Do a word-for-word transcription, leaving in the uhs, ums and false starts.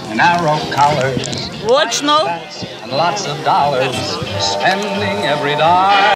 narrow collars, Głośno. and lots of dollars, spending every dime.